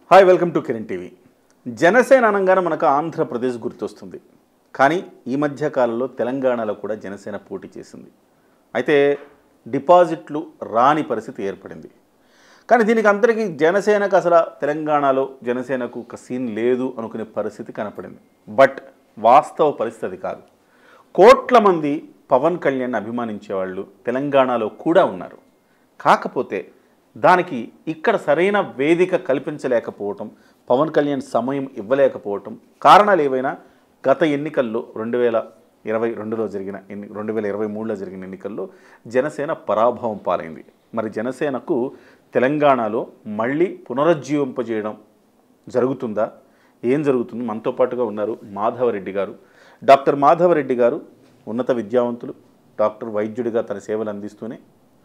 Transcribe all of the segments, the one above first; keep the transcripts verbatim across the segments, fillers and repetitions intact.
Hi welcome to Kiran TV. Janasena అనగానే మనకు ఆంధ్రప్రదేశ్ గుర్తొస్తుంది. కానీ ఈ మధ్య కాలంలో తెలంగాణలో కూడా జనసేన పోటీ చేసింది. అయితే డిపాజిట్లు రాని పరిస్థితి ఏర్పడింది. కానీ దీనికి అందరికీ జనసేనకు అసలు తెలంగాణలో జనసేనకు ఒక సీన్ లేదు అనుకునే పరిస్థితి కనపడింది. బట్ వాస్తవ పరిస్థితి అది కాదు. కోట్ల మంది పవన్ కళ్యాణ్ అభిమానించేవాళ్ళు తెలంగాణలో కూడా ఉన్నారు. కాకపోతే దానికి ఇక్కడ సరైన వేదిక కల్పించలేకపోవటం, పవన్ కళ్యాణ్ సమయం ఇవ్వలేకపోవటం కారణాలు ఏవైనా గత ఎన్నికల్లో రెండు వేల ఇరవై రెండులో జరిగిన ఎన్ని రెండు వేల ఇరవై మూడులో జరిగిన ఎన్నికల్లో జనసేన పరాభవం పాలైంది. మరి జనసేనకు తెలంగాణలో మళ్ళీ పునరుజ్జీవింపజేయడం జరుగుతుందా? ఏం జరుగుతుంది? మనతో పాటుగా ఉన్నారు మాధవరెడ్డి గారు. డాక్టర్ మాధవరెడ్డి గారు ఉన్నత విద్యావంతులు, డాక్టర్ వైద్యుడిగా తన సేవలు అందిస్తూనే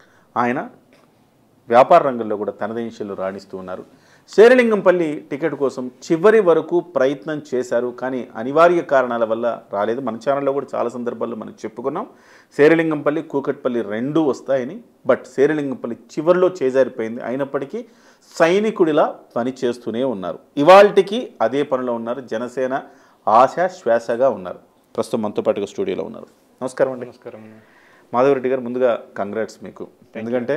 ఆయన వ్యాపార రంగంలో కూడా తనదైన శైలిలో రాణిస్తూ ఉన్నారు. శేరిలింగంపల్లి టికెట్ కోసం చివరి వరకు ప్రయత్నం చేశారు, కానీ అనివార్య కారణాల వల్ల రాలేదు. మన ఛానల్లో కూడా చాలా సందర్భాల్లో మనం చెప్పుకున్నాం, శేరిలింగంపల్లి కూకట్పల్లి రెండూ వస్తాయని. బట్ శేరిలింగంపల్లి చివరిలో చేజారిపోయింది. అయినప్పటికీ సైనికుడిలా పని చేస్తూనే ఉన్నారు. ఇవాల్టికి అదే పనిలో ఉన్నారు. జనసేన ఆశ శ్వాసగా ఉన్నారు. ప్రస్తుతం మనతో పాటుగా స్టూడియోలో ఉన్నారు. నమస్కారం అండి. నమస్కారం మాధవరెడ్డి గారు, ముందుగా కంగ్రాట్స్ మీకు. ఎందుకంటే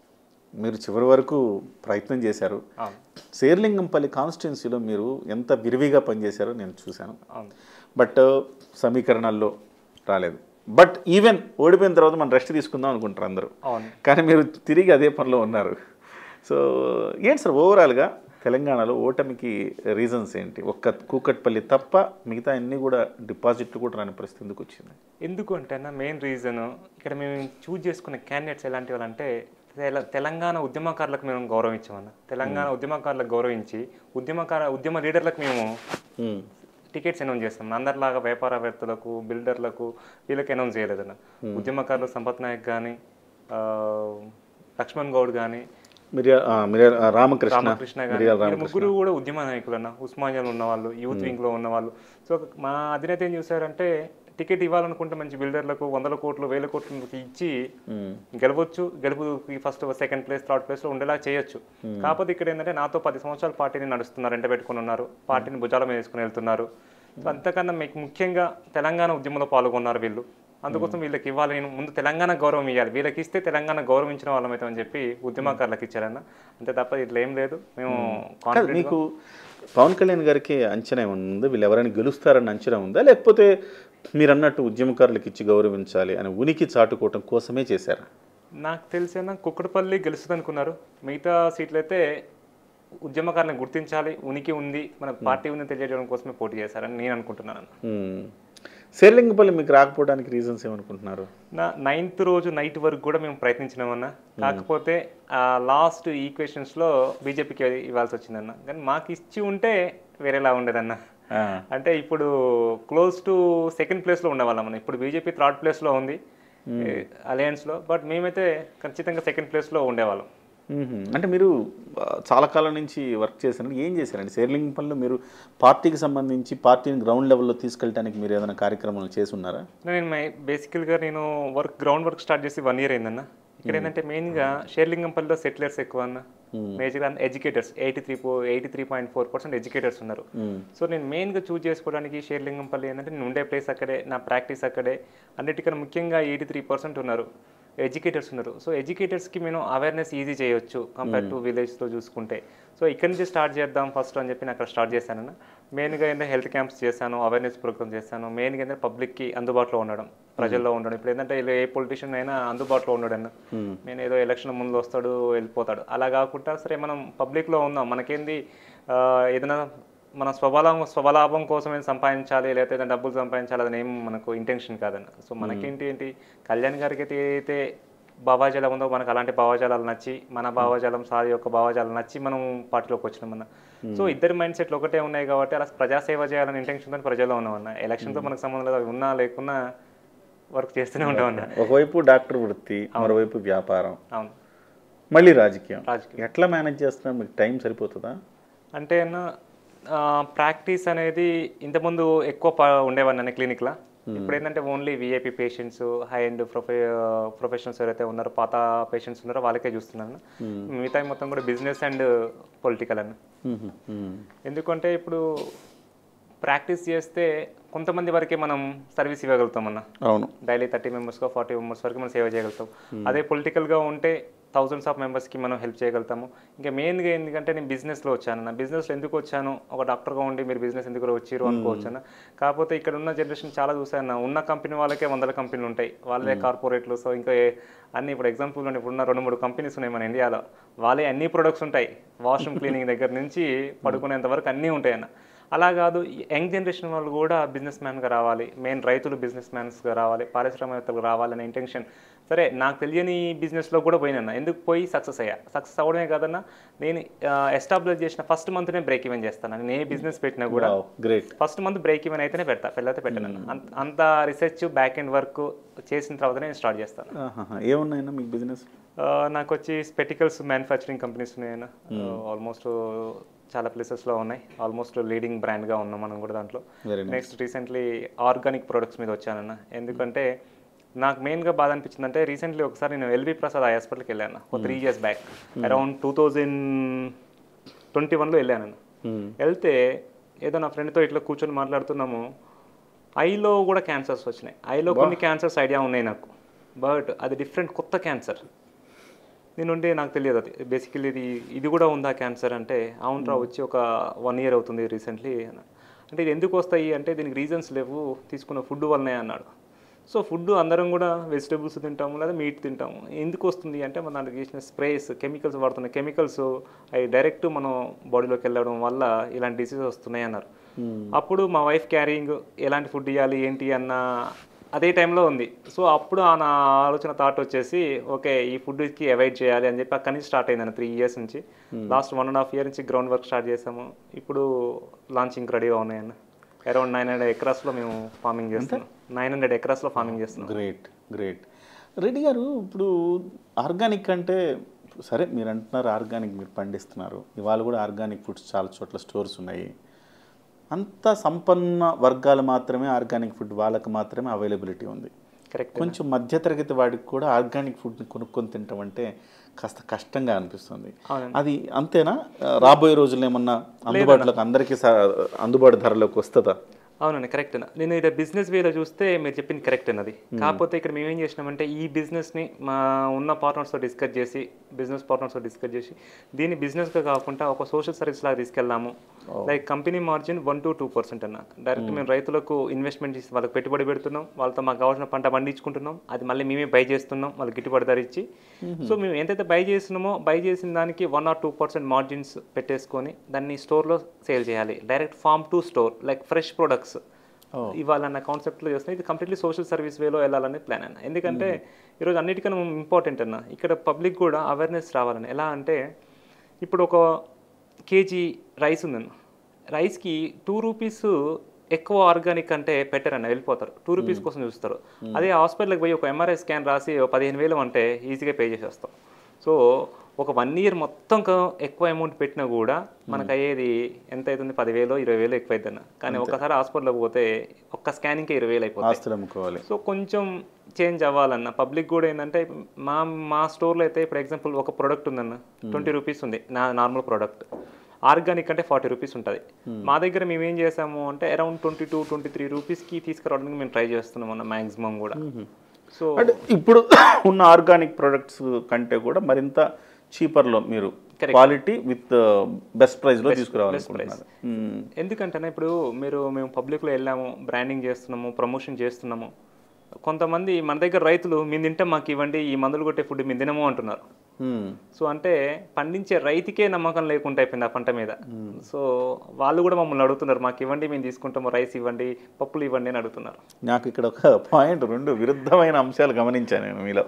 మీరు చివరి వరకు ప్రయత్నం చేశారు. శేరిలింగంపల్లి కాన్స్టిట్యున్సీలో మీరు ఎంత విరివిగా పనిచేశారో నేను చూశాను. బట్ సమీకరణాల్లో రాలేదు. బట్ ఈవెన్ ఓడిపోయిన తర్వాత మనం రెస్ట్ తీసుకుందాం అనుకుంటారు అందరూ, కానీ మీరు తిరిగి అదే పనిలో ఉన్నారు. సో ఏంటి సార్ ఓవరాల్గా తెలంగాణలో ఓటమికి రీజన్స్ ఏంటి? ఒక్క కూకట్పల్లి తప్ప మిగతా అన్నీ కూడా డిపాజిట్లు కూడా రాని పరిస్థితి ఎందుకు వచ్చింది? ఎందుకు అంటే అన్న మెయిన్ రీజన్ ఇక్కడ మేము చూజ్ చేసుకున్న క్యాండిడేట్స్ ఎలాంటి వాళ్ళు అంటే తెలంగాణ ఉద్యమకారులకు మేము గౌరవం ఇచ్చామన్న. తెలంగాణ ఉద్యమకారులకు గౌరవించి ఉద్యమకార ఉద్యమ లీడర్లకు మేము టికెట్స్ అనౌన్స్ చేస్తాం. అందరిలాగా వ్యాపారవేత్తలకు, బిల్డర్లకు వీళ్ళకి అనౌన్స్ చేయలేదన్న. ఉద్యమకారులు సంపత్ నాయక్ కానీ, లక్ష్మణ్ గౌడ్ కానీ, రామకృష్ణ రామకృష్ణ కానీ, ముగ్గురు కూడా ఉద్యమ నాయకులు అన్న. ఉస్మానియాలో ఉన్నవాళ్ళు, యూత్ వింగ్లో ఉన్నవాళ్ళు. సో మా అధినేత ఏం చూసారంటే టికెట్ ఇవ్వాలనుకుంటే మంచి బిల్డర్లకు వందల కోట్లు వేల కోట్లు ఇచ్చి గెలవచ్చు, గెలుపు ఫస్ట్ సెకండ్ ప్లేస్ థర్డ్ ప్లేస్లో ఉండేలా చేయొచ్చు. కాకపోతే ఇక్కడ ఏంటంటే నాతో పది సంవత్సరాలు పార్టీని నడుస్తున్నారు, ఎంట పెట్టుకుని ఉన్నారు, పార్టీని భుజాల మీద వేసుకుని వెళ్తున్నారు. సో అంతకన్నా మీకు ముఖ్యంగా తెలంగాణ ఉద్యమంలో పాల్గొన్నారు వీళ్ళు. అందుకోసం వీళ్ళకి ఇవ్వాలి, నేను ముందు తెలంగాణ గౌరవం ఇవ్వాలి, వీళ్ళకి ఇస్తే తెలంగాణ గౌరవించిన వాళ్ళమైతామని చెప్పి ఉద్యమకారులకు ఇచ్చారన్న. అంతే తప్ప ఇట్లా ఏం లేదు. మేము మీకు పవన్ కళ్యాణ్ గారికి అంచనా ఉంది, వీళ్ళు ఎవరైనా గెలుస్తారని అంచనా ఉందా, లేకపోతే మీరు అన్నట్టు ఉద్యమకారులకు ఇచ్చి గౌరవించాలి అని ఉనికి చాటుకోవటం కోసమే చేశారా? నాకు తెలిసిన కుక్కడపల్లి గెలుస్తుంది అనుకున్నారు. మిగతా సీట్లు అయితే ఉద్యమకారులను గుర్తించాలి, ఉనికి ఉంది, మన పార్టీ ఉందని తెలియజేయడం కోసమే పోటీ చేశారని నేను అనుకుంటున్నాను. శేరిలింగంపల్లి మీకు రాకపోవడానికి రీజన్స్ ఏమనుకుంటున్నారు? నా నైన్త్ రోజు నైట్ వరకు కూడా మేము ప్రయత్నించినామన్నా. కాకపోతే లాస్ట్ ఈక్వేషన్స్లో బీజేపీకి ఇవ్వాల్సి వచ్చిందన్న. కానీ మాకు ఇచ్చి ఉంటే వేరేలా ఉండేదన్న. అంటే ఇప్పుడు క్లోజ్ టు సెకండ్ ప్లేస్లో ఉండేవాళ్ళం మనం. ఇప్పుడు బీజేపీ థర్డ్ ప్లేస్లో ఉంది అలయన్స్లో, బట్ మేమైతే ఖచ్చితంగా సెకండ్ ప్లేస్లో ఉండేవాళ్ళం. అంటే మీరు చాలా కాలం నుంచి వర్క్ చేశారండి. ఏం చేశారండి శేరిలింగంపల్లిలో? మీరు పార్టీకి సంబంధించి పార్టీని గ్రౌండ్ లెవెల్లో తీసుకెళ్ళడానికి మీరు ఏదైనా కార్యక్రమాలు చేసి ఉన్నారా? నేను బేసికల్గా నేను వర్క్ గ్రౌండ్ వర్క్ స్టార్ట్ చేసి వన్ ఇయర్ అయిందన్న. ఇక్కడ ఏంటంటే మెయిన్గా శేరిలింగంపల్లిలో సెటిలర్స్ ఎక్కువ అన్న, మేజర్గా educators eighty three eighty three point four percent educators ఉన్నారు. సో నేను మెయిన్గా చూజ్ చేసుకోవడానికి శేరిలింగంపల్లి ఏంటంటే నేను ఉండే ప్లేస్ అక్కడే, నా ప్రాక్టీస్ అక్కడే. అన్నిటికన్నా ముఖ్యంగా ఎయిటీ త్రీ పర్సెంట్ ఉన్నారు ఎడ్యుకేటర్స్ ఉన్నారు. సో ఎడ్యుకేటర్స్కి మేము అవేర్నెస్ ఈజీ చేయొచ్చు కంపేర్ టు విలేజ్తో చూసుకుంటే. సో ఇక్కడ నుంచి స్టార్ట్ చేద్దాం ఫస్ట్ అని చెప్పి నేను అక్కడ స్టార్ట్ చేశానన్న. మెయిన్గా ఏంటంటే హెల్త్ క్యాంప్స్ చేశాను, అవేర్నెస్ ప్రోగ్రామ్ చేశాను. మెయిన్గా ఏంటంటే పబ్లిక్కి అందుబాటులో ఉండడం, ప్రజల్లో ఉండడం. ఇప్పుడు ఏంటంటే ఏ పొలిటీషియన్ అయినా అందుబాటులో ఉండడం. నేను ఏదో ఎలక్షన్ ముందు వస్తాడు వెళ్ళిపోతాడు అలా కాకుండా, సరే మనం పబ్లిక్లో ఉందాం, మనకేంది ఏదైనా మన స్వబలం స్వబలాభం కోసం ఏం సంపాదించాలి, లేకపోతే డబ్బులు సంపాదించాలి అదని ఏం మనకు ఇంటెన్షన్ కాదన్న. సో మనకేంటి ఏంటి కళ్యాణ్ గారికి అయితే ఏదైతే భావాజాలం ఉందో మనకు అలాంటి భావాజాలాలు నచ్చి, మన భావాజాలం సార్ యొక్క భావాజాలం నచ్చి మనం పార్టీలోకి వచ్చినామన్న. సో ఇద్దరు మైండ్ సెట్లు ఒకటే ఉన్నాయి కాబట్టి అలా ప్రజాసేవ చేయాలని ఇంటెన్షన్తో ప్రజల్లో ఉన్నామన్న. ఎలక్షన్తో మనకు సంబంధం లేదు, ఉన్నా లేకున్నా వర్క్ చేస్తూనే ఉంటామన్న. ఒకవైపు డాక్టర్ వృత్తి, మరోవైపు వ్యాపారం, అవును, మళ్ళీ రాజకీయం. రాజకీయం ఎట్లా మేనేజ్ చేస్తున్నా? మీకు టైం సరిపోతుందా? అంటే అన్న ప్రాక్టీస్ అనేది ఇంతకుముందు ఎక్కువ ఉండేవాడిని అన్న క్లినిక్లో. ఇప్పుడు ఏంటంటే only VIP patients, high and ప్రొఫె ప్రొఫెషనల్స్ ఎవరైతే ఉన్నారో, పాత పేషెంట్స్ ఉన్నారో వాళ్ళకే చూస్తున్నాను. మిగతా మొత్తం కూడా బిజినెస్ అండ్ పొలిటికల్ అన్న. ఎందుకంటే ఇప్పుడు ప్రాక్టీస్ చేస్తే కొంతమంది వరకే మనం సర్వీస్ ఇవ్వగలుగుతాం అన్న. అవును, డైలీ థర్టీ మెంబర్స్గా ఫార్టీ మెంబర్స్ వరకు మనం సేవ చేయగలుగుతాం. అదే పొలిటికల్గా ఉంటే థౌజండ్స్ ఆఫ్ మెంబర్స్కి మనం హెల్ప్ చేయగలుగుతాము. ఇంకా మెయిన్గా ఎందుకంటే నేను బిజినెస్లో వచ్చాను. నా బిజినెస్లో ఎందుకు వచ్చాను, ఒక డాక్టర్గా ఉండి మీరు బిజినెస్ ఎందుకు వచ్చారు అనుకోవచ్చాను. కాకపోతే ఇక్కడ ఉన్న జనరేషన్ చాలా చూసాను, ఉన్న కంపెనీ వాళ్ళకే వందల కంపెనీలు ఉంటాయి, వాళ్ళే కార్పొరేట్లు. సో ఇంకా అన్ని ఇప్పుడు ఎగ్జాంపుల్ ఇప్పుడున్న రెండు మూడు కంపెనీస్ ఉన్నాయి మన ఇండియాలో, వాళ్ళే అన్ని ప్రొడక్ట్స్ ఉంటాయి, వాష్రూమ్ క్లీనింగ్ దగ్గర నుంచి పడుకునేంత వరకు అన్నీ ఉంటాయి అన్న. అలా కాదు, యంగ్ జనరేషన్ వాళ్ళు కూడా బిజినెస్ మ్యాన్గా రావాలి, మెయిన్ రైతులు బిజినెస్ మ్యాన్స్గా రావాలి, పారిశ్రామికవేత్తలు రావాలనే ఇంటెన్షన్. సరే, నాకు తెలియని బిజినెస్లో కూడా పోయినన్నా, ఎందుకు పోయి సక్సెస్ అయ్యా. సక్సెస్ అవ్వడమే కాదన్నా, నేను ఎస్టాబ్లిష్ చేసిన ఫస్ట్ మంత్నే బ్రేక్ ఈవెన్ చేస్తాను. నేను ఏ బిజినెస్ పెట్టినా కూడా great first month break even అయితేనే పెడతా, పెళ్ళైతే పెట్టాను. అంత రీసెర్చ్ బ్యాక్ ఎండ్ వర్క్ చేసిన తర్వాత నేను స్టార్ట్ చేస్తాను. ఏమున్నాయన్నా మీకు బిజినెస్? నాకు వచ్చి స్పెటికల్స్ మ్యానుఫ్యాక్చరింగ్ కంపెనీస్ ఉన్నాయన్న. ఆల్మోస్ట్ చాలా ప్లేసెస్లో ఉన్నాయి, ఆల్మోస్ట్ లీడింగ్ బ్రాండ్గా ఉన్నాం మనం కూడా దాంట్లో. నెక్స్ట్ రీసెంట్లీ ఆర్గానిక్ ప్రొడక్ట్స్ మీద వచ్చానన్న. ఎందుకంటే నాకు మెయిన్గా బాధ అనిపించింది అంటే, రీసెంట్లీ ఒకసారి నేను ఎల్వి ప్రసాద్ ఐ హాస్పిటల్కి వెళ్ళాను ఒక three years back, around two thousand twenty వన్లో వెళ్ళాను. వెళ్తే ఏదో నా ఫ్రెండ్తో ఇట్లా కూర్చొని మాట్లాడుతున్నాము, ఐలో కూడా క్యాన్సర్స్ వచ్చినాయి. ఐలో కొన్ని క్యాన్సర్స్ ఐడియా ఉన్నాయి నాకు, బట్ అది డిఫరెంట్ కొత్త క్యాన్సర్. నేనుంటే నాకు తెలియదు అది బేసికలీ ఇది ఇది కూడా ఉందా క్యాన్సర్ అంటే, అవునరా వచ్చి ఒక వన్ ఇయర్ అవుతుంది రీసెంట్లీ. అంటే ఇది ఎందుకు వస్తాయి అంటే, దీనికి రీజన్స్ లేవు, తీసుకున్న ఫుడ్ వల్లనే అన్నాడు. సో ఫుడ్ అందరం కూడా వెజిటేబుల్స్ తింటాము లేదా మీట్ తింటాము, ఎందుకు వస్తుంది అంటే మన దాంట్లో చేసిన స్ప్రేస్, కెమికల్స్ వాడుతున్నాయి, కెమికల్స్ అవి డైరెక్ట్ మనం బాడీలోకి వెళ్ళడం వల్ల ఇలాంటి డిసీజెస్ వస్తున్నాయి అన్నారు. అప్పుడు మా వైఫ్ క్యారింగ్ ఎలాంటి ఫుడ్ ఇవ్వాలి ఏంటి అన్న అదే టైంలో ఉంది. సో అప్పుడు నా ఆలోచన థాట్ వచ్చేసి, ఓకే ఈ ఫుడ్కి అవాయిడ్ చేయాలి అని చెప్పి అక్కడి నుంచి స్టార్ట్ అయింది త్రీ ఇయర్స్ నుంచి. Last one and half year నుంచి గ్రౌండ్ వర్క్ స్టార్ట్ చేసాము. ఇప్పుడు లాంచింగ్ రెడీగా ఉన్నాయన్న. అరౌండ్ నైన్ హండ్రెడ్ ఎకరాస్లో మేము ఫార్మింగ్ చేస్తున్నాం. నైన్ హండ్రెడ్ ఎకరాస్లో ఫార్మింగ్ చేస్తున్నాం. గ్రేట్ గ్రేట్ రెడ్డి గారు, ఇప్పుడు ఆర్గానిక్ అంటే సరే మీరు అంటున్నారు ఆర్గానిక్ మీరు పండిస్తున్నారు, ఇవాళ కూడా ఆర్గానిక్ ఫుడ్స్ చాలా చోట్ల స్టోర్స్ ఉన్నాయి. అంత సంపన్న వర్గాలు మాత్రమే ఆర్గానిక్ ఫుడ్ వాళ్ళకి మాత్రమే అవైలబిలిటీ ఉంది. కరెక్ట్. కొంచెం మధ్యతరగతి వాడికి కూడా ఆర్గానిక్ ఫుడ్ని కొనుక్కొని తినటం అంటే కాస్త కష్టంగా అనిపిస్తుంది. అది అంతేనా? రాబోయే రోజుల్లో ఏమన్నా అందుబాటులోకి అందరికీ అందుబాటు ధరలోకి వస్తుందా? అవునండి, కరెక్ట్ అన్న. నేను ఇక్కడ బిజినెస్ వేలో చూస్తే మీరు చెప్పింది కరెక్ట్ అన్నది. కాకపోతే ఇక్కడ మేము ఏం చేసినామంటే, ఈ బిజినెస్ని మా ఉన్న పార్ట్నర్స్తో డిస్కస్ చేసి బిజినెస్ పార్ట్నర్స్తో డిస్కస్ చేసి దీన్ని బిజినెస్గా కాకుండా ఒక సోషల్ సర్వీస్ లాగా తీసుకెళ్దాము. Like company margin one to two percent అన్న. డైరెక్ట్ మేము రైతులకు ఇన్వెస్ట్మెంట్ చేసి వాళ్ళకి పెట్టుబడి పెడుతున్నాం, వాళ్ళతో మాకు కావాల్సిన పంట పండించుకుంటున్నాం, అది మళ్ళీ మేమే బై చేస్తున్నాం వాళ్ళకి గిట్టుబడి ధర ఇచ్చి. సో మేము ఎంతైతే బై చేస్తున్నామో బై చేసిన దానికి one or two percent margins పెట్టేసుకొని దాన్ని స్టోర్లో సేల్ చేయాలి. Direct farm to store, like fresh products ఇవ్వాలన్న కాన్సెప్ట్లో చేస్తున్నాం. ఇది కంప్లీట్లీ సోషల్ సర్వీస్ వేలో వెళ్ళాలనే ప్లాన్ అన్న. ఎందుకంటే ఈరోజు అన్నిటికన్నా ఇంపార్టెంట్ అన్న, ఇక్కడ పబ్లిక్ కూడా అవేర్నెస్ రావాలని. ఎలా అంటే, ఇప్పుడు ఒక కేజీ రైస్ ఉందన్న, రైస్కి టూ రూపీస్ ఎక్కువ ఆర్గానిక్ అంటే పెట్టర్ అన్న, వెళ్ళిపోతారు, టూ రూపీస్ కోసం చూస్తారు. అదే హాస్పిటల్కి పోయి ఒక ఎంఆర్ఐ స్కాన్ రాసి పదిహేను వేలు అంటే ఈజీగా పే చేసేస్తాం. సో ఒక వన్ ఇయర్ మొత్తం ఎక్కువ అమౌంట్ పెట్టినా కూడా మనకు అయ్యేది ఎంత అవుతుంది, పదివేలు ఇరవై వేలు ఎక్కువ అవుతుంది. కానీ ఒకసారి హాస్పిటల్కి పోతే ఒక్క స్కానింగ్కే ఇరవై వేలు అయిపోతుంది. సో కొంచెం చేంజ్ అవ్వాలన్న. పబ్లిక్ కూడా ఏంటంటే, మా మా స్టోర్లో అయితే ఇప్పుడు ఎగ్జాంపుల్ ఒక ప్రోడక్ట్ ఉందన్న, ట్వంటీ రూపీస్ ఉంది నా నార్మల్ ప్రోడక్ట్, ఆర్గానిక్ అంటే ఫార్టీ రూపీస్ ఉంటుంది. మా దగ్గర మేము ఏం చేసాము అంటే around twenty two twenty three రూపీస్కి తీసుకురావడానికి మేము ట్రై చేస్తున్నాం అన్న మ్యాక్సిమం కూడా. సో అంటే ఇప్పుడు ఉన్న ఆర్గానిక్ ప్రొడక్ట్స్ కంటే కూడా మరింత చీపర్లో మీరు క్వాలిటీ విత్ బెస్ట్ ప్రైస్లో తీసుకురావాలనుకుంటున్నారు. ఎందుకంటే ఇప్పుడు మీరు మేము పబ్లిక్లో వెళ్ళాము, బ్రాండింగ్ చేస్తున్నాము, ప్రమోషన్ చేస్తున్నాము. కొంతమంది మన దగ్గర రైతులు మేము తింటే మాకు ఇవ్వండి, ఈ మందులు కొట్టే ఫుడ్ మేము తినము అంటున్నారు. సో అంటే పండించే రైతుకే నమ్మకం లేకుండా అయిపోయింది ఆ పంట మీద. సో వాళ్ళు కూడా మమ్మల్ని అడుగుతున్నారు, మాకు ఇవ్వండి మేము తీసుకుంటాము, రైస్ ఇవ్వండి, పప్పులు ఇవ్వండి అని అడుగుతున్నారు. నాకు ఇక్కడ ఒక పాయింట్, రెండు విరుద్ధమైన అంశాలు గమనించాను నేను మీలో.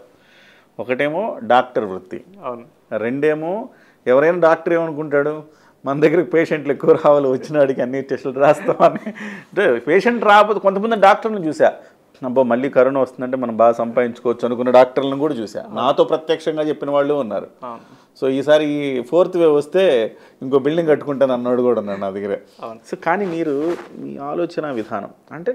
ఒకటేమో డాక్టర్ వృత్తి, అవును. రెండేమో ఎవరైనా డాక్టర్ ఏమనుకుంటాడు, మన దగ్గరికి పేషెంట్లు ఎక్కువ రావాలి, వచ్చినాడికి అన్ని టెస్టులు రాస్తామని. అంటే పేషెంట్ రాకపోతే కొంతమంది డాక్టర్ని చూసా, అబ్బా మళ్ళీ కరోనా వస్తుందంటే మనం బాగా సంపాదించుకోవచ్చు అనుకున్న డాక్టర్లను కూడా చూసా, నాతో ప్రత్యక్షంగా చెప్పిన వాళ్ళు ఉన్నారు. సో ఈసారి ఈ ఫోర్త్ వేవ్ వస్తే ఇంకో బిల్డింగ్ కట్టుకుంటాను అన్నాడు కూడా ఉన్నాడు నా దగ్గర. సో కానీ మీరు మీ ఆలోచన విధానం అంటే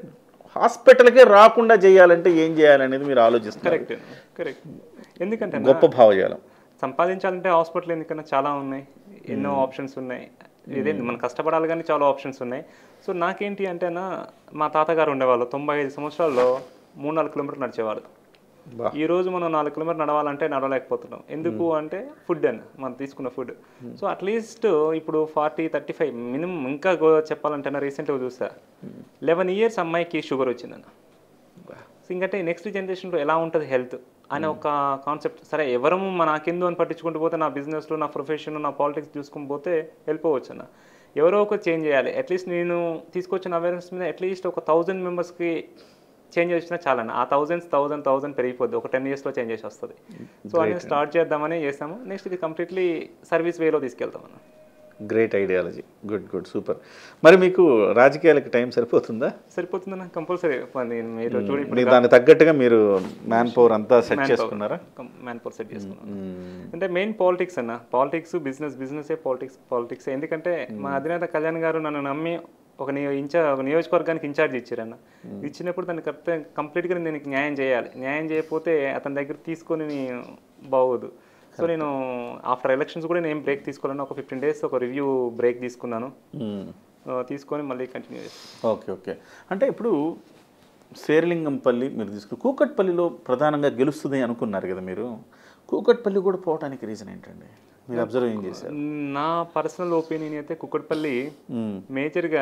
హాస్పిటల్కే రాకుండా చేయాలంటే ఏం చేయాలనేది మీరు ఆలోచిస్తారు. కరెక్ట్ కరెక్ట్ ఎందుకంటే గొప్ప భావజాలం. సంపాదించాలంటే హాస్పిటల్ ఎందుకన్నా చాలా ఉన్నాయి, ఎన్నో ఆప్షన్స్ ఉన్నాయి. ఇదే మనం కష్టపడాలి కానీ చాలా ఆప్షన్స్ ఉన్నాయి. సో నాకేంటి అంటే అన్న, మా తాతగారు ఉండేవాళ్ళు తొంభై ఐదు సంవత్సరాల్లో మూడు నాలుగు కిలోమీటర్లు నడిచేవాళ్ళు. ఈ రోజు మనం నాలుగు కిలోమీటర్లు నడవాలంటే నడవలేకపోతున్నాం. ఎందుకు అంటే ఫుడ్ అని మనం తీసుకున్న ఫుడ్. సో అట్లీస్ట్ ఇప్పుడు ఫార్టీ థర్టీ ఫైవ్ మినిమం. ఇంకా చెప్పాలంటే రీసెంట్గా చూస్తా లెవెన్ ఇయర్స్ అమ్మాయికి షుగర్ వచ్చిందన్న. ఇంకంటే నెక్స్ట్ జనరేషన్లో ఎలా ఉంటుంది హెల్త్ అనే ఒక కాన్సెప్ట్. సరే ఎవరము నాకెందు అని పట్టించుకుంటూ పోతే నా బిజినెస్లో నా ప్రొఫెషన్ నా పాలిటిక్స్ చూసుకుని పోతే వెళ్ళిపోవచ్చు అన్న. ఎవరో ఒకరు చేంజ్ చేయాలి. అట్లీస్ట్ నేను తీసుకొచ్చిన అవేర్నెస్ మీద అట్లీస్ట్ ఒక థౌజండ్ మెంబర్స్కి చేంజ్ వచ్చినా చాలన్న. ఆ థౌజండ్స్ థౌజండ్ థౌజండ్ పెరిగిపోద్ది, ఒక టెన్ ఇయర్స్లో చేంజ్ చేసి వస్తుంది. సో అనేది స్టార్ట్ చేద్దామని చేస్తాము. నెక్స్ట్ ఇది కంప్లీట్లీ సర్వీస్ వేలో తీసుకెళ్తామన్న. Great ideology. Good good super. మరి మీకు రాజకీయాలకు టైం సరిపోతుందా? సరిపోతుందన్న కంపల్సరీ. మీరు చూడండి మీరు దానికి తగ్గట్టుగా మీరు మ్యాన్ పవర్ అంతా సెట్ చేసుకున్నారా? మ్యాన్ పవర్ సెట్ చేసుకున్నాను. అంటే మెయిన్ పాలిటిక్స్ అన్న, politics business, business politics politics ఎందుకంటే మా అధినేత కళ్యాణ్ గారు నన్ను నమ్మి ఒక నియో ఇన్ఛార్జ్ ఒక నియోజకవర్గానికి ఇన్ఛార్జ్ ఇచ్చారన్న. ఇచ్చినప్పుడు దాన్ని కరెక్ట్ కంప్లీట్గా నేను న్యాయం చేయాలి. న్యాయం చేయకపోతే అతని దగ్గర తీసుకొని బాగోదు. సో నేను ఆఫ్టర్ ఎలక్షన్స్ కూడా నేను ఏం బ్రేక్ తీసుకోవాలని ఒక ఫిఫ్టీన్ డేస్ ఒక రివ్యూ బ్రేక్ తీసుకున్నాను. తీసుకొని మళ్ళీ కంటిన్యూ చేస్తాను. Okay okay. అంటే ఇప్పుడు శేరిలింగంపల్లి మీరు తీసుకుని కూకట్పల్లిలో ప్రధానంగా గెలుస్తుంది అనుకున్నారు కదా మీరు. కూకట్పల్లి కూడా పోవడానికి రీజన్ ఏంటండి? మీరు అబ్జర్వ్ ఏం చేశారు? నా పర్సనల్ ఒపీనియన్ అయితే కూకట్పల్లి మేజర్గా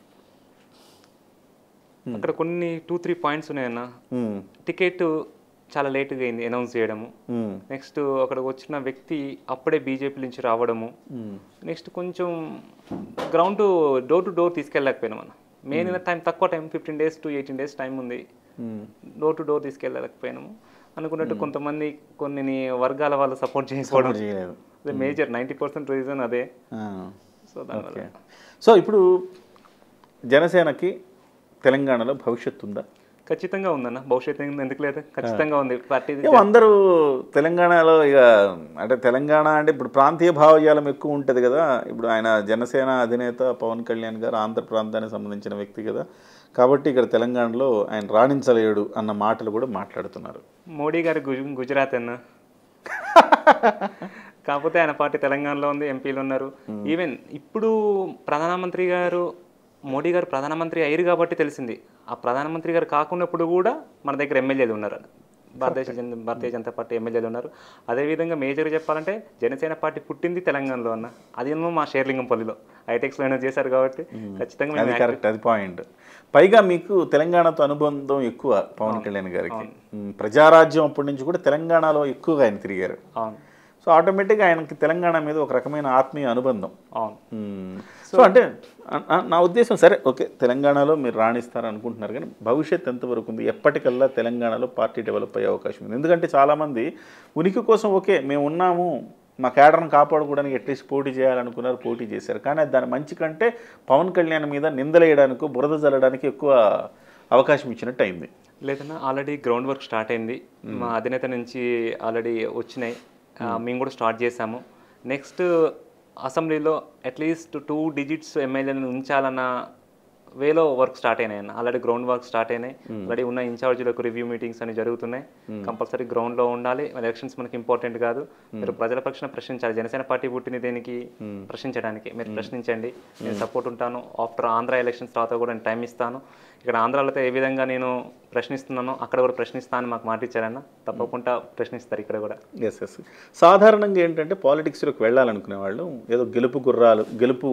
అక్కడ కొన్ని టూ త్రీ పాయింట్స్ ఉన్నాయన్న. టికెట్ చాలా లేట్గా అయింది అనౌన్స్ చేయడము. నెక్స్ట్ అక్కడికి వచ్చిన వ్యక్తి అప్పుడే బీజేపీ నుంచి రావడము. నెక్స్ట్ కొంచెం గ్రౌండ్ డోర్ టు డోర్ తీసుకెళ్ళలేకపోయినాం అన్న. మెయిన్ టైం తక్కువ time, fifteen days to eighteen days time ఉంది. డోర్ టు డోర్ తీసుకెళ్ళలేకపోయినాము. అనుకున్నట్టు కొంతమంది కొన్ని వర్గాల వాళ్ళు సపోర్ట్ చేసుకోవడం మేజర్ నైంటీ పర్సెంట్ రీజన్ అదే. సో దానివల్ల సో ఇప్పుడు జనసేనకి తెలంగాణలో భవిష్యత్తు ఉందా? ఖచ్చితంగా ఉందన్న. భవిష్యత్తు ఎందుకు లేదు, ఖచ్చితంగా ఉంది. పార్టీ అందరూ తెలంగాణలో ఇక అంటే తెలంగాణ అంటే ఇప్పుడు ప్రాంతీయ భావజాలం ఎక్కువ ఉంటుంది కదా. ఇప్పుడు ఆయన జనసేన అధినేత పవన్ కళ్యాణ్ గారు ఆంధ్ర ప్రాంతానికి సంబంధించిన వ్యక్తి కదా, కాబట్టి ఇక్కడ తెలంగాణలో ఆయన రాణించలేడు అన్న మాటలు కూడా మాట్లాడుతున్నారు. మోడీ గారు గుజ గుజరాత్ అన్న, కాకపోతే ఆయన పార్టీ తెలంగాణలో ఉంది, ఎంపీలు ఉన్నారు. ఈవెన్ ఇప్పుడు ప్రధానమంత్రి గారు మోడీ గారు ప్రధానమంత్రి అయ్యారు కాబట్టి తెలిసింది. ఆ ప్రధానమంత్రి గారు కాకున్నప్పుడు కూడా మన దగ్గర ఎమ్మెల్యేలు ఉన్నారు. భారతదేశ జన భారతీయ జనతా పార్టీ ఎమ్మెల్యేలు ఉన్నారు. అదేవిధంగా మేజర్గా చెప్పాలంటే జనసేన పార్టీ పుట్టింది తెలంగాణలో అన్న. అదేమో మా షేర్లింగంపల్లిలో ఐటెక్స్లో అయినా చేశారు కాబట్టి ఖచ్చితంగా అది కరెక్ట్. అది పాయింట్. పైగా మీకు తెలంగాణతో అనుబంధం ఎక్కువ పవన్ కళ్యాణ్ గారికి. ప్రజారాజ్యం అప్పటి నుంచి కూడా తెలంగాణలో ఎక్కువగా ఆయన తిరిగారు. అవును. సో ఆటోమేటిక్గా ఆయనకి తెలంగాణ మీద ఒక రకమైన ఆత్మీయ అనుబంధం. అవును. సో అంటే నా ఉద్దేశం సరే ఓకే తెలంగాణలో మీరు రాణిస్తారు అనుకుంటున్నారు, కానీ భవిష్యత్ ఎంతవరకు ఉంది? ఎప్పటికల్లా తెలంగాణలో పార్టీ డెవలప్ అయ్యే అవకాశం ఉంది. ఎందుకంటే చాలామంది ఉనికి కోసం ఓకే మేము ఉన్నాము, మా కేడర్ను కాపాడుకోవడానికి అట్లీస్ట్ పోటీ చేయాలనుకున్నారు, పోటీ చేశారు. కానీ దాని మంచి కంటే పవన్ కళ్యాణ్ మీద నిందలేయడానికి, బురద జల్లడానికి ఎక్కువ అవకాశం ఇచ్చినట్టు అయింది. లేదన్నా ఆల్రెడీ గ్రౌండ్ వర్క్ స్టార్ట్ అయింది. మా అధినేత నుంచి ఆల్రెడీ వచ్చినాయి, మేము కూడా స్టార్ట్ చేసాము. నెక్స్ట్ అసెంబ్లీలో అట్లీస్ట్ టూ డిజిట్స్ ఎమ్మెల్యేలను ఉంచాలన్న వేలో వర్క్ స్టార్ట్ అయినాయి అన్న. ఆల్రెడీ గ్రౌండ్ వర్క్ స్టార్ట్ అయినాయి. ఆల్రెడీ ఉన్న ఇన్ఛార్జీలకు రివ్యూ మీటింగ్స్ అని జరుగుతున్నాయి. కంపల్సరీ గ్రౌండ్లో ఉండాలి. ఎలక్షన్స్ మనకి ఇంపార్టెంట్ కాదు. మీరు ప్రజల పక్షాన ప్రశ్నించాలి. జనసేన పార్టీ పుట్టిన దేనికి? ప్రశ్నించడానికి. మీరు ప్రశ్నించండి, నేను సపోర్ట్ ఉంటాను. ఆఫ్టర్ ఆంధ్ర ఎలక్షన్స్ తర్వాత కూడా నేను టైం ఇస్తాను. ఇక్కడ ఆంధ్రాలో ఏ విధంగా నేను ప్రశ్నిస్తున్నానో అక్కడ కూడా ప్రశ్నిస్తాను మాకు మాట ఇచ్చారన్న. తప్పకుండా ప్రశ్నిస్తారు ఇక్కడ కూడా. ఎస్ ఎస్ సాధారణంగా ఏంటంటే పాలిటిక్స్లోకి వెళ్ళాలనుకునే వాళ్ళు ఏదో గెలుపు గుర్రాలు గెలుపు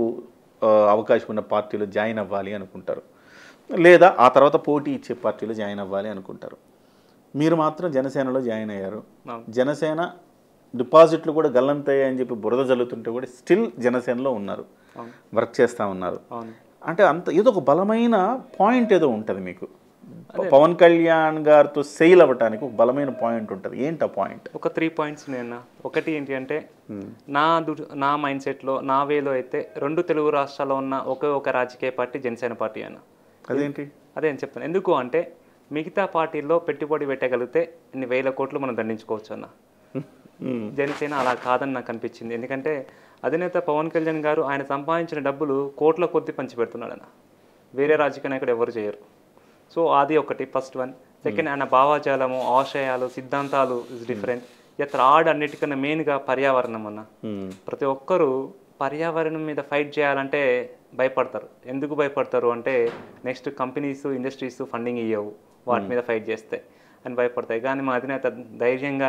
అవకాశం ఉన్న పార్టీలో జాయిన్ అవ్వాలి అనుకుంటారు, లేదా ఆ తర్వాత పోటీ ఇచ్చే పార్టీలో జాయిన్ అవ్వాలి అనుకుంటారు. మీరు మాత్రం జనసేనలో జాయిన్ అయ్యారు. జనసేన డిపాజిట్లు కూడా గల్లంతయ్యాయి అని చెప్పి బురద జల్లుతుంటే కూడా స్టిల్ జనసేనలో ఉన్నారు, వర్క్ చేస్తూ ఉన్నారు. అంటే అంత ఏదో ఒక బలమైన పాయింట్ ఏదో ఉంటుంది మీకు. పవన్ కళ్యాణ్ గారితో సెయిల్ అవ్వటానికి ఒక బలమైన పాయింట్ ఉంటుంది. ఏంటి ఆ పాయింట్? ఒక త్రీ పాయింట్స్ నేను. ఒకటి ఏంటి అంటే నా దు నా మైండ్ సెట్లో నా వేలో అయితే రెండు తెలుగు రాష్ట్రాల్లో ఉన్న ఒకే ఒక రాజకీయ పార్టీ జనసేన పార్టీ అన్న. అదేంటి? అదే అని చెప్తాను. ఎందుకు అంటే మిగతా పార్టీల్లో పెట్టుబడి పెట్టగలిగితే ఇన్ని వేల కోట్లు మనం దండించుకోవచ్చు అన్న. జనసేన అలా కాదని నాకు అనిపించింది. ఎందుకంటే అధినేత పవన్ కళ్యాణ్ గారు ఆయన సంపాదించిన డబ్బులు కోట్ల కొద్ది పంచి పెడుతున్నాడు అన్న. వేరే రాజకీయ నాయకుడు ఎవరు చేయరు. సో అది ఒకటి ఫస్ట్ వన్. సెకండ్ ఆయన భావాజాలము, ఆశయాలు, సిద్ధాంతాలు ఇస్ డిఫరెంట్. ఇక థర్డ్ అన్నిటికన్నా మెయిన్గా పర్యావరణం అన్న. ప్రతి ఒక్కరు పర్యావరణం మీద ఫైట్ చేయాలంటే భయపడతారు. ఎందుకు భయపడతారు అంటే నెక్స్ట్ కంపెనీస్, ఇండస్ట్రీస్ ఫండింగ్ ఇవ్వవు వాటి మీద ఫైట్ చేస్తే అని భయపడతాయి. కానీ మా అధినేత ధైర్యంగా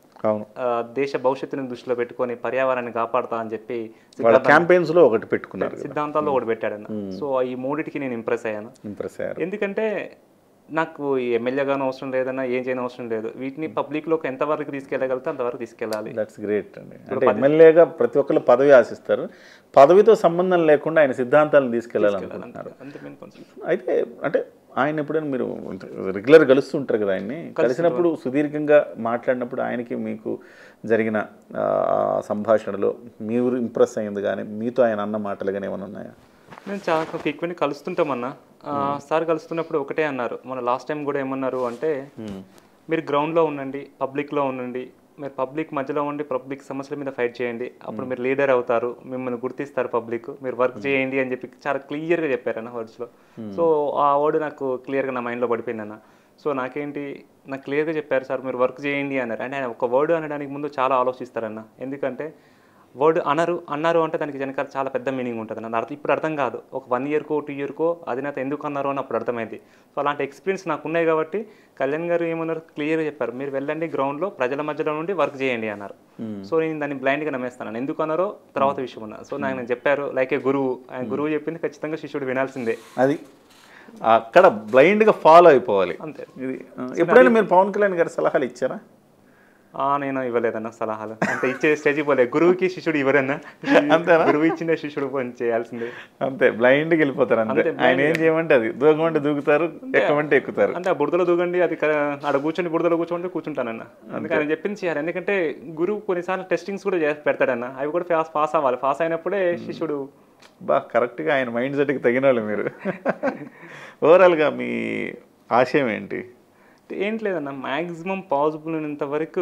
దేశ భవిష్యత్తుని దృష్టిలో పెట్టుకొని పర్యావరణాన్ని కాపాడుతా అని చెప్పి క్యాంపెయిన్స్ లో ఒకటి పెట్టుకున్నారు, సిద్ధాంతాల్లో ఒకటి పెట్టాడన్న. సో ఈ మూడిటికి నేను ఇంప్రెస్ అయ్యాను. ఇంప్రెస్ అయ్యారు ఎందుకంటే నాకు ఎమ్మెల్యేగానో అవసరం లేదన్నా, ఏం చేయని అవసరం లేదు. వీటిని పబ్లిక్లోకి ఎంతవరకు తీసుకెళ్ళగలిగితే అంతవరకు తీసుకెళ్ళాలి. దట్స్ గ్రేట్ అండి. అంటే ఎమ్మెల్యేగా ప్రతి ఒక్కరు పదవి ఆశిస్తారు, పదవితో సంబంధం లేకుండా ఆయన సిద్ధాంతాలను తీసుకెళ్ళాలనుకుంటున్నారు. అయితే అంటే ఆయన ఎప్పుడైనా మీరు రెగ్యులర్ కలుస్తుంటారు కదా, ఆయన్ని కలిసినప్పుడు సుదీర్ఘంగా మాట్లాడినప్పుడు ఆయనకి మీకు జరిగిన సంభాషణలో మీరు ఇంప్రెస్ అయింది కానీ మీతో ఆయన అన్న మాటలు కానీ ఏమైనా ఉన్నాయా? మేము చాలా ఫ్రీక్వెంట్గా కలుస్తుంటామన్నా. సార్ కలుస్తున్నప్పుడు ఒకటే అన్నారు, మన లాస్ట్ టైం కూడా ఏమన్నారు అంటే మీరు గ్రౌండ్లో ఉండండి, పబ్లిక్లో ఉండండి, మీరు పబ్లిక్ మధ్యలో ఉండి పబ్లిక్ సమస్యల మీద ఫైట్ చేయండి, అప్పుడు మీరు లీడర్ అవుతారు, మిమ్మల్ని గుర్తిస్తారు పబ్లిక్, మీరు వర్క్ చేయండి అని చెప్పి చాలా క్లియర్గా చెప్పారన్న వర్డ్స్లో. సో ఆ వర్డ్ నాకు క్లియర్గా నా మైండ్లో పడిపోయిందన్న. సో నాకేంటి, నాకు క్లియర్గా చెప్పారు సార్ మీరు వర్క్ చేయండి అన్నారు. అంటే ఆయన ఒక వర్డ్ అనడానికి ముందు చాలా ఆలోచిస్తారన్న. ఎందుకంటే వర్డ్ అనరు అన్నారు అంటే దానికి వెనకాల చాలా పెద్ద మీనింగ్ ఉంటుంది అన్న. అర్థం ఇప్పుడు అర్థం కాదు, ఒక వన్ ఇయర్కో టూ ఇయర్కో అధినేత ఎందుకు అన్నారు అని అప్పుడు అర్థమైంది. సో అలాంటి ఎక్స్పీరియన్స్ నాకు ఉన్నాయి కాబట్టి కళ్యాణ్ గారు ఏమన్నారు, క్లియర్గా చెప్పారు, మీరు వెళ్ళండి గ్రౌండ్లో ప్రజల మధ్యలో నుండి వర్క్ చేయండి అన్నారు. సో నేను దాన్ని బ్లైండ్గా నమ్మేస్తాను, ఎందుకు అన్నారో తర్వాత విషయం ఉన్నా. సో నాకు నేను చెప్పారు లైక్ ఏ గురువు, ఆయన గురువు చెప్పింది ఖచ్చితంగా శిష్యుడు వినాల్సిందే. అది అక్కడ బ్లైండ్గా ఫాలో అయిపోవాలి అంతే. ఇది ఎప్పుడైనా మీరు పవన్ కళ్యాణ్ గారి సలహాలు ఇచ్చారా? నేను ఇవ్వలేదన్న సలహాలు, అంటే ఇచ్చే స్టేజ్కి పోలే. గురువుకి శిష్యుడు ఇవ్వరన్నా, అంతేనా? గురువు ఇచ్చిన శిష్యుడు పని చేయాల్సిందే. అంతే, బ్లైండ్కి వెళ్ళిపోతారు అంతే. ఆయన ఏం చేయమంటే అది, దూకమంటే దూకుతారు, ఎక్కమంటే ఎక్కుతారు. అంటే ఆ బురదలో దూకండి, అది ఆడ కూర్చొని బురదలో కూర్చోండి కూర్చుంటానన్న. అందుకని ఆయన చెప్పింది చేయాలి. ఎందుకంటే గురువు కొన్నిసార్లు టెస్టింగ్స్ కూడా చేసి పెడతాడన్న, అవి కూడా పాస్ పాస్ అవ్వాలి. పాస్ అయినప్పుడే శిష్యుడు. బా కరెక్ట్గా ఆయన మైండ్ సెట్కి తగిన వాళ్ళు మీరు. ఓవరాల్గా మీ ఆశయం ఏంటి? ఏంటి లేదన్న, మ్యాక్సిమం పాసిబుల్ అయినంత వరకు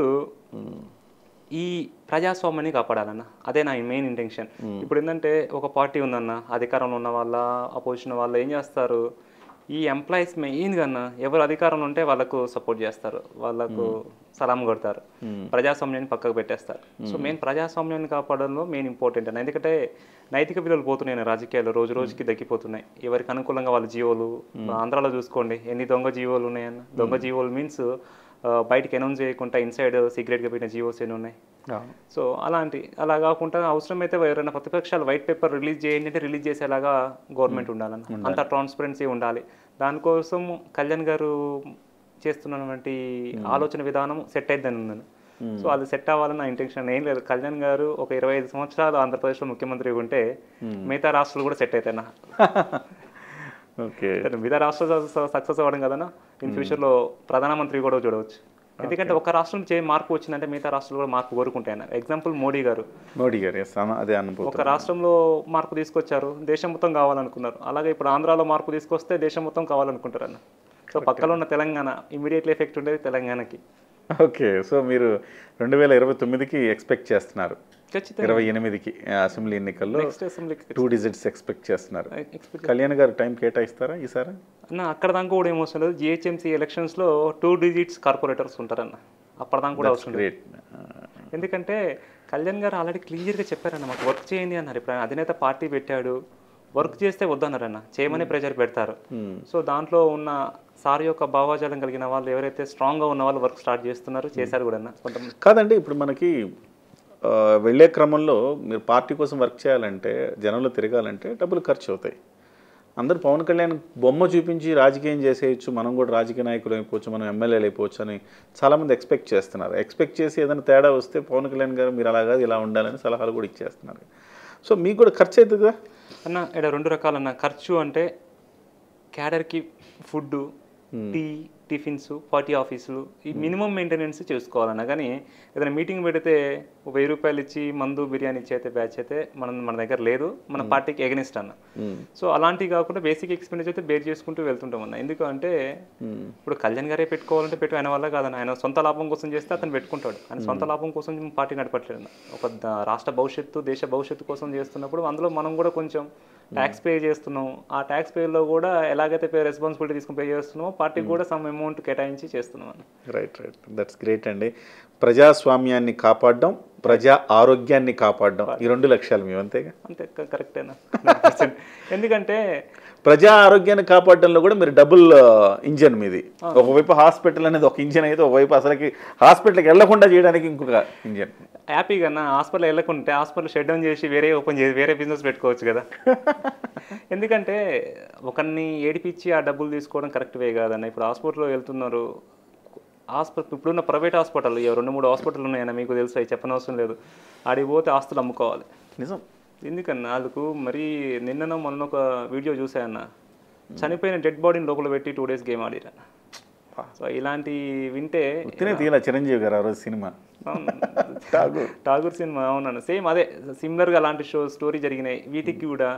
ఈ ప్రజాస్వామ్యాన్ని కాపాడాలన్న, అదే నా మెయిన్ ఇంటెన్షన్. ఇప్పుడు ఏంటంటే ఒక పార్టీ ఉందన్న, అధికారంలో ఉన్న వాళ్ళ అపోజిషన్ వాళ్ళు ఏం చేస్తారు, ఈ ఎంప్లాయీస్ మెయిన్గా అన్న ఎవరు అధికారంలో ఉంటే వాళ్ళకు సపోర్ట్ చేస్తారు, వాళ్ళకు సలాం కొడతారు, ప్రజాస్వామ్యాన్ని పక్కకు పెట్టేస్తారు. సో మెయిన్ ప్రజాస్వామ్యాన్ని కాపాడంలో మెయిన్ ఇంపార్టెంట్ అన్న. ఎందుకంటే నైతిక విలువలు పోతున్నాయి రాజకీయాల్లో, రోజు రోజుకి తగ్గిపోతున్నాయి. ఎవరికి అనుకూలంగా వాళ్ళ జీవోలు, ఆంధ్రాలో చూసుకోండి ఎన్ని దొంగ జీవోలు ఉన్నాయన్న. దొంగ జీవోలు మీన్స్ బయటికి అనౌన్స్ చేయకుండా ఇన్సైడ్ సీక్రెట్గా పెట్టిన జీవోస్ ఎన్ని ఉన్నాయి. సో అలాంటి అలా కాకుండా అవసరమైతే ఎవరైనా ప్రతిపక్షాలు వైట్ పేపర్ రిలీజ్ చేయండి అంటే రిలీజ్ చేసేలాగా గవర్నమెంట్ ఉండాలన్న, అంత ట్రాన్స్పరెన్సీ ఉండాలి. దానికోసం కళ్యాణ్ గారు చేస్తున్నటువంటి ఆలోచన విధానం సెట్ అయిద్దని ఉందని. సో అది సెట్ అవ్వాలని నా ఇంటెన్షన్ ఏం లేదు. కళ్యాణ్ గారు ఒక ఇరవై ఐదు సంవత్సరాలు ఆంధ్రప్రదేశ్లో ముఖ్యమంత్రి ఉంటే మిగతా రాష్ట్రాలు కూడా సెట్ అవుతాయి. ఓకే, మిగతా రాష్ట్రాలు సక్సెస్ అవ్వడం కదన్నా, ఇన్ ఫ్యూచర్లో ప్రధానమంత్రి కూడా చూడవచ్చు. ఎందుకంటే ఒక రాష్ట్రం చే మార్పు వచ్చిందంటే మిగతా రాష్ట్రాలు కూడా మార్పు కోరుకుంటాయన్న. ఎగ్జాంపుల్ మోడీ గారు మోడీ గారు అదే ఒక రాష్ట్రంలో మార్పు తీసుకొచ్చారు, దేశం మొత్తం కావాలనుకున్నారు. అలాగే ఇప్పుడు ఆంధ్రాలో మార్పు తీసుకొస్తే దేశం మొత్తం కావాలనుకుంటారు అన్న. సో పక్కలో ఉన్న తెలంగాణ ఇమీడియట్లీ ఎఫెక్ట్ ఉండేది తెలంగాణకి. ఓకే, సో మీరు రెండు వేల ఇరవై తొమ్మిదికి ఎక్స్పెక్ట్ చేస్తున్నారు, ఇరవై ఎనిమిదికి అసెంబ్లీ ఎన్నికల్లో టూ డిజిట్స్ ఎక్స్పెక్ట్ చేస్తున్నారు. కళ్యాణ్ గారు టైం కేటాయిస్తారా ఈసారి? అన్న అక్కడ దాకా కూడా ఏమవసరం లేదు. జిహెచ్ఎంసీ ఎలక్షన్స్లో టూ డిజిట్స్ కార్పొరేటర్స్ ఉంటారన్న, అప్పటిదాకా కూడా అవసరం లేదు. ఎందుకంటే కళ్యాణ్ గారు ఆల్రెడీ క్లియర్గా చెప్పారన్న, మాకు వర్క్ చేయండి అన్నారు. ఇప్పుడు అధినేత పార్టీ పెట్టాడు, వర్క్ చేస్తే వద్దన్నారన్న, చేయమని ప్రెజర్ పెడతారు. సో దాంట్లో ఉన్న సార్ యొక్క భావాజాలం కలిగిన వాళ్ళు ఎవరైతే స్ట్రాంగ్గా ఉన్న వాళ్ళు వర్క్ స్టార్ట్ చేస్తున్నారు, చేశారు కూడా అన్న. కొంతమంది కాదండి, ఇప్పుడు మనకి వెళ్ళే క్రమంలో మీరు పార్టీ కోసం వర్క్ చేయాలంటే, జనంలో తిరగాలంటే డబ్బులు ఖర్చు అవుతాయి. అందరూ పవన్ కళ్యాణ్ బొమ్మ చూపించి రాజకీయం చేసేయచ్చు, మనం కూడా రాజకీయ నాయకులు అయిపోవచ్చు, మనం ఎమ్మెల్యేలు అయిపోవచ్చు అని చాలామంది ఎక్స్పెక్ట్ చేస్తున్నారు. ఎక్స్పెక్ట్ చేసి ఏదైనా తేడా వస్తే పవన్ కళ్యాణ్ గారు మీరు అలాగా ఇలా ఉండాలని సలహాలు కూడా ఇచ్చేస్తున్నారు. సో మీకు కూడా ఖర్చు అవుతుందా అన్న? ఇక్కడ రెండు రకాలన్న ఖర్చు. అంటే క్యాడర్కి ఫుడ్, టీ, టిఫిన్స్, పార్టీ ఆఫీసులు, ఈ మినిమం మెయింటెనెన్స్ చేసుకోవాలన్న. కానీ ఏదైనా మీటింగ్ పెడితే వెయ్యి రూపాయలు ఇచ్చి మందు బిర్యానీ ఇచ్చి అయితే బ్యాచ్ అయితే మనం మన దగ్గర లేదు, మన పార్టీకి ఎగనిస్ట్ అన్న. సో అలాంటివి కాకుండా బేసిక్ ఎక్స్పెండిచర్ అయితే బేర్ చేసుకుంటూ వెళ్తుంటాం అన్న. ఎందుకంటే ఇప్పుడు కళ్యాణ్ గారే పెట్టుకోవాలంటే పెట్టు, ఆయన వల్ల కాదన్న. ఆయన సొంత లాభం కోసం చేస్తే అతను పెట్టుకుంటాడు, ఆయన సొంత లాభం కోసం పార్టీ నడపట్లేదు అన్న. ఒక రాష్ట్ర భవిష్యత్తు, దేశ భవిష్యత్తు కోసం చేస్తున్నప్పుడు అందులో మనం కూడా కొంచెం ట్యాక్స్ పే చేస్తున్నాం. ఆ ట్యాక్స్ పేలో కూడా ఎలాగైతే పే రెస్పాన్సిబిలిటీ తీసుకుని పే చేస్తున్నామో పార్టీకి కూడా సమ్ అమౌంట్ కేటాయించి చేస్తున్నాం అన్న. రైట్ రైట్ దట్స్ గ్రేట్ అండి. ప్రజాస్వామ్యాన్ని కాపాడడం, ప్రజా ఆరోగ్యాన్ని కాపాడడం, ఈ రెండు లక్ష్యాలు మేము అంతేగా? అంతే, కరెక్టేనా. ఎందుకంటే ప్రజా ఆరోగ్యాన్ని కాపాడడంలో కూడా మీరు డబుల్ ఇంజన్ మీది. ఒకవైపు హాస్పిటల్ అనేది ఒక ఇంజన్ అయితే, ఒకవైపు అసలుకి హాస్పిటల్కి వెళ్లకుండా చేయడానికి ఇంకొక ఇంజన్. హ్యాపీగా హాస్పిటల్ వెళ్ళకుంటే హాస్పిటల్ షట్ డౌన్ చేసి వేరే ఓపెన్ చేసి వేరే బిజినెస్ పెట్టుకోవచ్చు కదా. ఎందుకంటే ఒకరిని ఏడిపించి ఆ డబ్బులు తీసుకోవడం కరెక్ట్ వే కాదన్న. ఇప్పుడు హాస్పిటల్లో వెళ్తున్నారు, హాస్పిటల్ ఇప్పుడున్న ప్రైవేట్ హాస్పిటల్ రెండు మూడు హాస్పిటల్ ఉన్నాయన్న, మీకు తెలుసు, అవి చెప్పనవసరం లేదు. ఆడికి పోతే ఆస్తులు అమ్ముకోవాలి. నిజం. ఎందుకన్నా వాళ్ళకు మరీ నిన్న మొన్న ఒక వీడియో చూసాయన్న, చనిపోయిన డెడ్ బాడీని లోపల పెట్టి టూ డేస్ గేమ్ ఆడిరన్న. సో ఇలాంటి వింటే తీలా చిరంజీవి గారు ఆ రోజు సినిమా ఠాగూర్ ఠాగూర్ సినిమా అవునన్న, సేమ్ అదే సిమిలర్గా అలాంటి షో స్టోరీ జరిగినాయి. వీటికి కూడా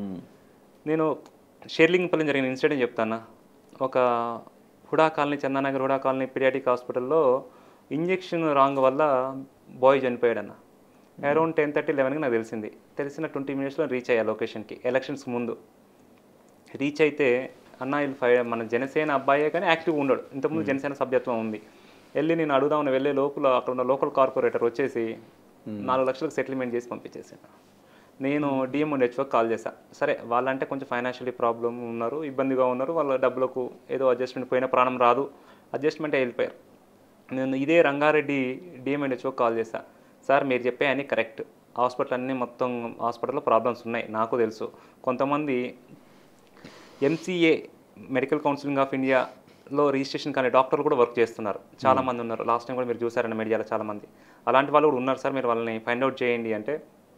నేను షేర్లింగంపల్లి జరిగిన ఇన్సిడెంట్ చెప్తాను. ఒక HUDA colony, Chandanagar HUDA colony pediatric హాస్పిటల్లో ఇంజెక్షన్ రాంగ్ వల్ల బాయ్ చనిపోయాడన్న. అరౌండ్ టెన్ థర్టీ లెవెన్కి నాకు తెలిసింది. తెలిసిన ట్వంటీ మినిట్స్లో రీచ్ అయ్యా లొకేషన్కి, ఎలక్షన్స్ ముందు రీచ్ అయితే అన్న వీళ్ళు ఫైవ్ మన జనసేన అబ్బాయే కానీ యాక్టివ్ ఉండడు, ఇంతకుముందు జనసేన సభ్యత్వం ఉంది. వెళ్ళి నేను అడుగుదామని వెళ్ళే లోపల అక్కడ ఉన్న లోకల్ కార్పొరేటర్ వచ్చేసి నాలుగు లక్షలకు సెటిల్మెంట్ చేసి పంపించేసాను. నేను డిఎంఓ నెట్వర్క్ కాల్ చేశాను. సరే వాళ్ళంటే కొంచెం ఫైనాన్షియలీ ప్రాబ్లం ఉన్నారు, ఇబ్బందిగా ఉన్నారు, వాళ్ళ డబ్బులకు ఏదో అడ్జస్ట్మెంట్, పోయిన ప్రాణం రాదు, అడ్జస్ట్మెంట్ వెళ్ళిపోయారు. నేను ఇదే రంగారెడ్డి డిఎంఓ నెట్వర్క్ కాల్ చేశాను. సార్ మీరు చెప్పే అన్నీ కరెక్ట్, హాస్పిటల్ అన్నీ మొత్తం హాస్పిటల్లో ప్రాబ్లమ్స్ ఉన్నాయి, నాకు తెలుసు. కొంతమంది ఎంసీఏ మెడికల్ కౌన్సిలింగ్ ఆఫ్ ఇండియాలో రిజిస్ట్రేషన్ కానీ డాక్టర్లు కూడా వర్క్ చేస్తున్నారు, చాలామంది ఉన్నారు. లాస్ట్ టైం కూడా మీరు చూసారన్న మీడియాలో చాలామంది అలాంటి వాళ్ళు కూడా ఉన్నారు. సార్ మీరు వాళ్ళని ఫైండ్ అవుట్ చేయండి అంటే,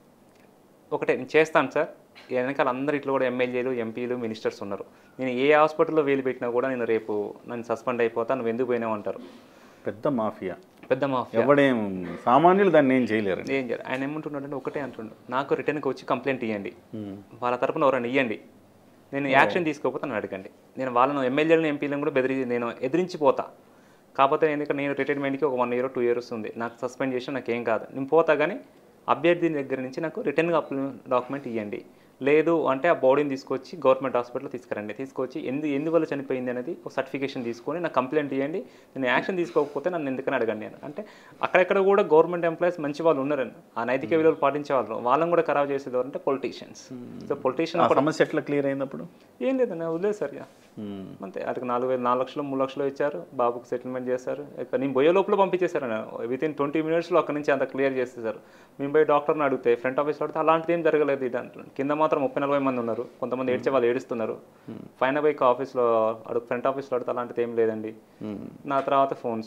ఒకటే నేను చేస్తాను సార్, వెనకాల అందరు ఇట్లా కూడా ఎమ్మెల్యేలు, ఎంపీలు, మినిస్టర్స్ ఉన్నారు. నేను ఏ హాస్పిటల్లో వేలు పెట్టినా కూడా నేను రేపు నన్ను సస్పెండ్ అయిపోతా, నువ్వు ఎందుకు పోయినావు అంటారు. పెద్ద మాఫియా, పెద్ద మాఫియా. ఎవడేం సామాన్యులు దాన్ని ఏం చేయలేరు. ఏం చేయరు. ఆయన ఏమంటున్నాడంటే ఒకటే అంటుండు, నాకు రిటర్న్కి వచ్చి కంప్లైంట్ ఇవ్వండి, వాళ్ళ తరపున ఎవరైనా ఇవ్వండి, నేను యాక్షన్ తీసుకోకపోతే నన్ను అడగండి, నేను వాళ్ళను ఎమ్మెల్యేలను, ఎంపీలను కూడా బెదిరి నేను ఎదిరించిపోతా. కాకపోతే ఎందుకంటే నేను రిటైర్మెంట్కి ఒక వన్ ఇయర్ టూ ఇయర్స్ ఉంది, నాకు సస్పెండ్ చేసినా నాకేం కాదు, నేను పోతా. కానీ అభ్యర్థి దగ్గర నుంచి నాకు రిటర్న్గా డాక్యుమెంట్ ఇవ్వండి, లేదు అంటే ఆ బాడీని తీసుకొచ్చి గవర్నమెంట్ హాస్పిటల్లో తీసుకురండి, తీసుకొచ్చి ఎందు ఎందువల్ల చనిపోయింది అనేది ఒక సర్టిఫికేషన్ తీసుకొని నాకు కంప్లైంట్ ఇవ్వండి, నేను యాక్షన్ తీసుకోకపోతే నన్ను ఎందుకని అడగండి అని. అంటే అక్కడెక్కడ కూడా గవర్నమెంట్ ఎంప్లాయీస్ మంచి వాళ్ళు ఉన్నారని, ఆ నైతిక విలువలు పాటించే వాళ్ళు, వాళ్ళని కూడా ఖరాబ్ చేసేది అంటే పొలిటీషియన్స్. సో పొలిటీషియన్ సమస్య ఎట్లా క్లియర్ అయినప్పుడు ఏం లేదన్న, వదిలేదు సార్. అంతే, అతనికి నాలుగు వేలు నాలుగు లక్షలు మూడు లక్షలు ఇచ్చారు, బాబుకు సెటిల్మెంట్ చేశారు. ఇక్కడ నేను పోయే లోపల పంపించేశారు, విత్ ఇన్ ట్వంటీ మినిట్స్లో అక్కడ నుంచి అంత క్లియర్ చేసేసారు. మేము పోయి డాక్టర్ని అడిగితే, ఫ్రంట్ ఆఫీస్లో అడిగితే అలాంటిది ఏం జరగలేదు ఇది అంటున్నాను. కింద మాత్రం ముప్పై నలభై మంది ఉన్నారు, కొంతమంది ఏడ్చే వాళ్ళు ఏడుస్తున్నారు. పైన పోయి ఆఫీస్లో అడుగు ఫ్రంట్ ఆఫీస్లో అడిగితే అలాంటిది ఏం లేదండి. నా తర్వాత ఫోన్స్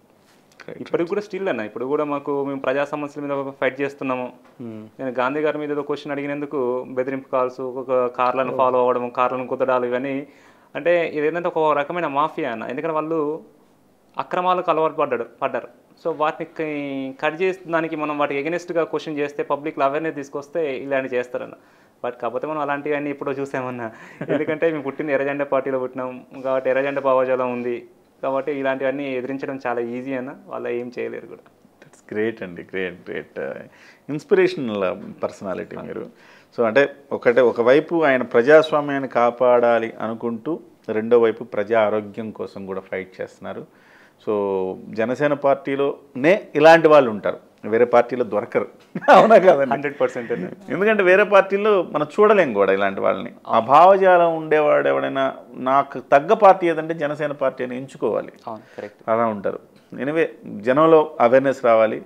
ఇప్పటికి కూడా స్టిల్ అన్న, ఇప్పుడు కూడా మాకు మేము ప్రజా సమస్యల మీద ఫైట్ చేస్తున్నాము. నేను గాంధీ గారి మీద ఏదో క్వశ్చన్ అడిగినందుకు బెదిరింపు కాల్స్, ఒక కార్లను ఫాలో అవ్వడం, కార్లను కుదడాలు, ఇవన్నీ అంటే ఇదేంటంటే ఒక రకమైన మాఫియా అన్న. ఎందుకంటే వాళ్ళు అక్రమాలకు అలవాటు పడ్డాడు పడ్డారు సో వాటిని కట్ చేసి దానికి మనం వాటికి ఎగెనిస్ట్గా క్వశ్చన్ చేస్తే, పబ్లిక్లో అవేర్నెస్ తీసుకొస్తే ఇలాంటివి చేస్తారన్న. బట్ కాకపోతే మనం అలాంటివన్నీ ఎప్పుడో చూసామన్నా. ఎందుకంటే మేము పుట్టింది ఎర్రజెండా పార్టీలో పుట్టినాం కాబట్టి ఎర్రజెండా భావజాలం ఉంది కాబట్టి ఇలాంటివన్నీ ఎదిరించడం చాలా ఈజీ అన్న, వాళ్ళు ఏం చేయలేరు కూడా. దట్స్ గ్రేట్ అండి, గ్రేట్ గ్రేట్ ఇన్స్పిరేషనల్ పర్సనాలిటీ మీరు. సో అంటే ఒకటే ఒకవైపు ఆయన ప్రజాస్వామ్యాన్ని కాపాడాలి అనుకుంటూ, రెండో వైపు ప్రజా ఆరోగ్యం కోసం కూడా ఫైట్ చేస్తున్నారు. సో జనసేన పార్టీలోనే ఇలాంటి వాళ్ళు ఉంటారు, వేరే పార్టీలో దొరకరు. అవునా కాదండి? Hundred percent. ఎందుకంటే వేరే పార్టీలో మనం చూడలేం కూడా ఇలాంటి వాళ్ళని. ఆ భావజాలం ఉండేవాడు ఎవడైనా నాకు తగ్గ పార్టీ ఏదంటే జనసేన పార్టీ అని ఎంచుకోవాలి, అలా ఉంటారు. ఎనివే జనంలో అవేర్నెస్ రావాలి.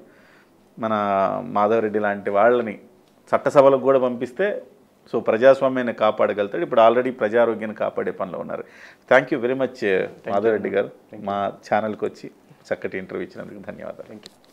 మన మాధవరెడ్డి లాంటి వాళ్ళని చట్టసభలకు కూడా పంపిస్తే సో ప్రజాస్వామ్యాన్ని కాపాడగలుగుతాడు. ఇప్పుడు ఆల్రెడీ ప్రజారోగ్యాన్ని కాపాడే పనిలో ఉన్నారు. Thank you very much Madhava Reddy గారు, మా ఛానల్కి వచ్చి చక్కటి ఇంటర్వ్యూ ఇచ్చినందుకు ధన్యవాదాలు. Thank you.